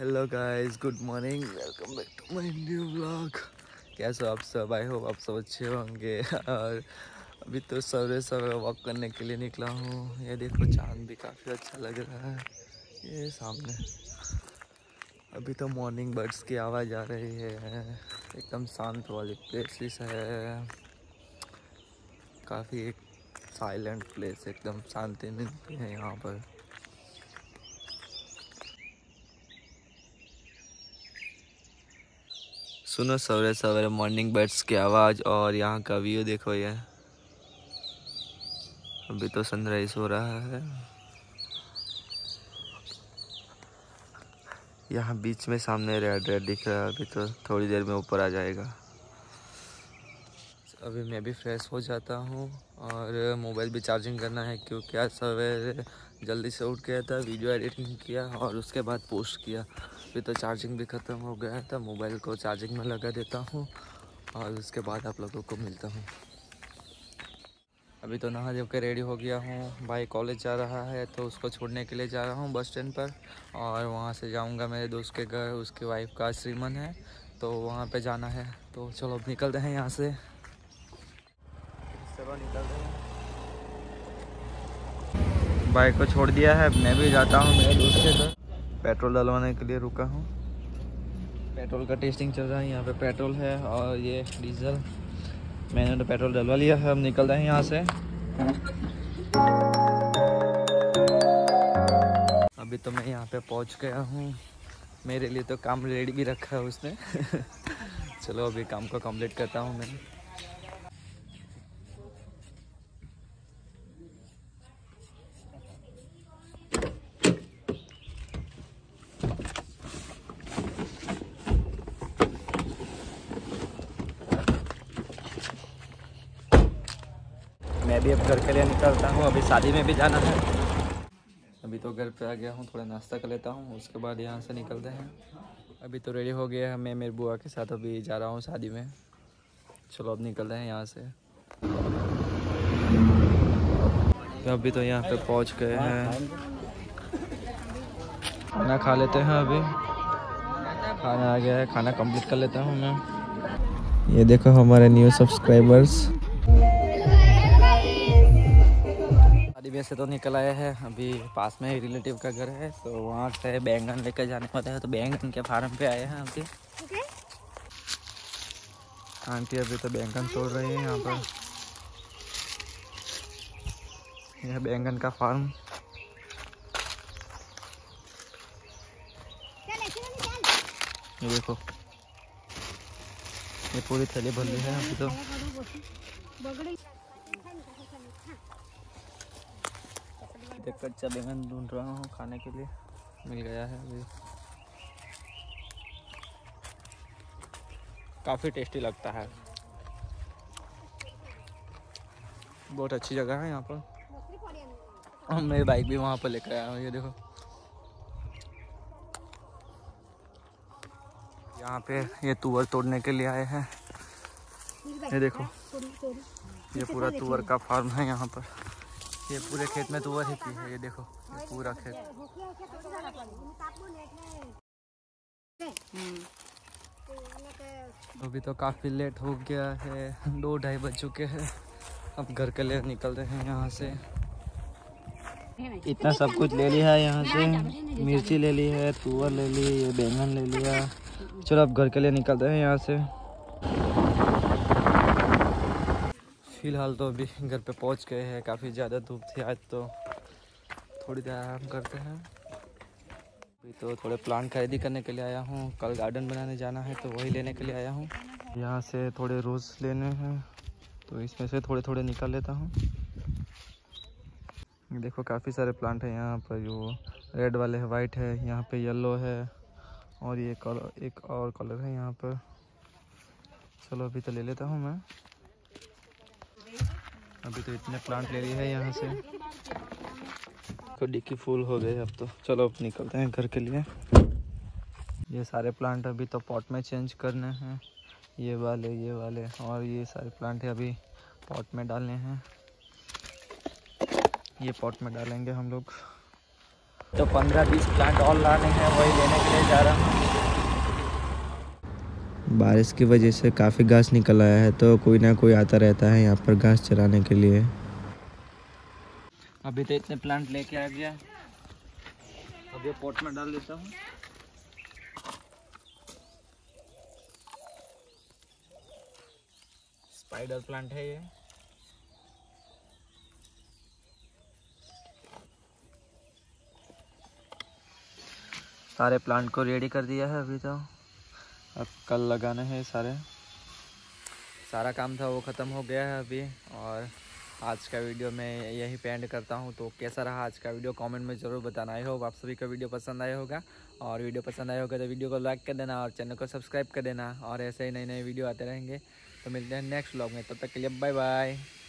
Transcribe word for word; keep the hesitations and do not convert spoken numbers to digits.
Hello guys, good morning, welcome back to my new vlog. कैसे हो आप सब? आई होप आप सब अच्छे होंगे। और अभी तो सवेरे सवेरे वॉक करने के लिए निकला हूँ। ये देखो चांद भी काफ़ी अच्छा लग रहा है ये सामने। अभी तो मॉर्निंग बर्ड्स की आवाज़ आ रही है। एकदम शांत वाली प्लेसेस है, काफ़ी एक साइलेंट प्लेस, एकदम शांति मिलती है यहाँ पर। सुनो सवेरे सवेरे मॉर्निंग बर्ड्स की आवाज़ और यहाँ का व्यू देखो। ये अभी तो सनराइज हो रहा है। यहाँ बीच में सामने रेड रेड दिख रहा है। अभी तो थोड़ी देर में ऊपर आ जाएगा। अभी मैं भी फ्रेश हो जाता हूँ और मोबाइल भी चार्जिंग करना है, क्योंकि आज सवेरे जल्दी से उठ गया था, वीडियो एडिटिंग किया और उसके बाद पोस्ट किया। अभी तो चार्जिंग भी ख़त्म हो गया था। मोबाइल को चार्जिंग में लगा देता हूँ और उसके बाद आप लोगों को मिलता हूँ। अभी तो नहा धो के रेडी हो गया हूँ। भाई कॉलेज जा रहा है तो उसको छोड़ने के लिए जा रहा हूँ बस स्टैंड पर, और वहाँ से जाऊँगा मेरे दोस्त के घर। उसकी वाइफ का श्रीमन है तो वहाँ पे जाना है। तो चलो अब निकलते हैं यहाँ से। चलो निकलते हैं। बाइक को छोड़ दिया है, मैं भी जाता हूँ मेरे दोस्त के घर। पेट्रोल डलवाने के लिए रुका हूँ। पेट्रोल का टेस्टिंग चल रहा है। यहाँ पे पेट्रोल है और ये डीजल। मैंने तो पेट्रोल डलवा लिया है। अब निकलते हैं यहाँ से। अभी तो मैं यहाँ पे पहुँच गया हूँ। मेरे लिए तो काम रेडी भी रखा है उसने। चलो अभी काम को कंप्लीट करता हूँ मैं। मैं भी अब घर के लिए निकलता हूँ। अभी शादी में भी जाना है। अभी तो घर पे आ गया हूँ, थोड़ा नाश्ता कर लेता हूँ, उसके बाद यहाँ से निकलते हैं। अभी तो रेडी हो गया है। मैं मेरी बुआ के साथ अभी जा रहा हूँ शादी में। चलो अब निकलते हैं यहाँ से। अभी तो यहाँ पे पहुँच गए हैं। खाना खा लेते हैं। अभी खाना आ गया है, खाना कंप्लीट कर लेता हूँ मैं। ये देखो हमारे न्यू सब्सक्राइबर्स। शादी में से तो निकल आए हैं। अभी पास में ही रिलेटिव का घर है तो वहाँ से बैंगन लेकर जाने वाले हैं। तो बैंगन के फार्म पे आए हैं अभी। आंटी अभी तो बैंगन तोड़ रही है यहाँ पर। यह बैंगन का फार्म। ये देखो, ये पूरी थैली भर ली है अभी तो। देख कच्चा बैंगन ढूंढ रहा हूँ खाने के लिए। मिल गया है अभी। काफ़ी टेस्टी लगता है। बहुत अच्छी जगह है यहाँ पर। मेरी बाइक भी वहाँ पर लेकर आया हूँ। ये देखो, यहाँ पे ये तुअर तोड़ने के लिए आए हैं। ये देखो, ये पूरा तुअर का फार्म है यहाँ पर। ये पूरे खेत में तुअर ही की है। ये देखो, ये पूरा खेत। अभी तो काफ़ी लेट हो गया है, दो ढाई बज चुके हैं। अब घर के लिए निकलते हैं यहाँ से। इतना सब कुछ ले लिया है यहाँ से। मिर्ची ले ली है, तुअर ले ली, ये बैंगन ले लिया। चलो अब घर के लिए निकलते हैं यहाँ से। फिलहाल तो अभी घर पे पहुँच गए हैं। काफ़ी ज़्यादा धूप थी आज तो थोड़ी देर आराम करते हैं। अभी तो थोड़े प्लांट खरीदी करने के लिए आया हूँ। कल गार्डन बनाने जाना है तो वही लेने के लिए आया हूँ। यहाँ से थोड़े रोज़ लेने हैं तो इसमें से थोड़े थोड़े निकाल लेता हूँ। देखो काफ़ी सारे प्लांट हैं यहाँ पर। जो रेड वाले है, वाइट है, यहाँ पे येलो है और ये कलर, एक और कलर है यहाँ पर। चलो अभी तो ले लेता हूँ मैं। अभी तो इतने प्लांट ले लिए हैं यहाँ से। तो डिक्की फुल हो गए अब तो। चलो अब निकलते हैं घर के लिए। ये सारे प्लांट अभी तो पॉट में चेंज करने हैं। ये वाले, ये वाले और ये सारे प्लांट है अभी पॉट में डालने हैं। ये पॉट में डालेंगे हम लोग। तो पंद्रह बीस प्लांट और लाने हैं, वही लेने के लिए जा रहा हूँ। बारिश की वजह से काफ़ी घास निकल आया है, तो कोई ना कोई आता रहता है यहाँ पर घास चराने के लिए। अभी तो इतने प्लांट लेके आ गया, अब ये पॉट में डाल देता हूँ। स्पाइडर प्लांट है ये। सारे प्लांट को रेडी कर दिया है अभी, तो अब कल लगाने हैं सारे। सारा काम था वो ख़त्म हो गया है अभी, और आज का वीडियो मैं यही पे एंड करता हूँ। तो कैसा रहा आज का वीडियो कमेंट में ज़रूर बताना। आई होप आप सभी को वीडियो पसंद आया होगा, और वीडियो पसंद आया होगा तो वीडियो को लाइक कर देना और चैनल को सब्सक्राइब कर देना, और ऐसे ही नए नए वीडियो आते रहेंगे। तो मिलते हैं नेक्स्ट व्लॉग में, तब तक के लिए बाय बाय।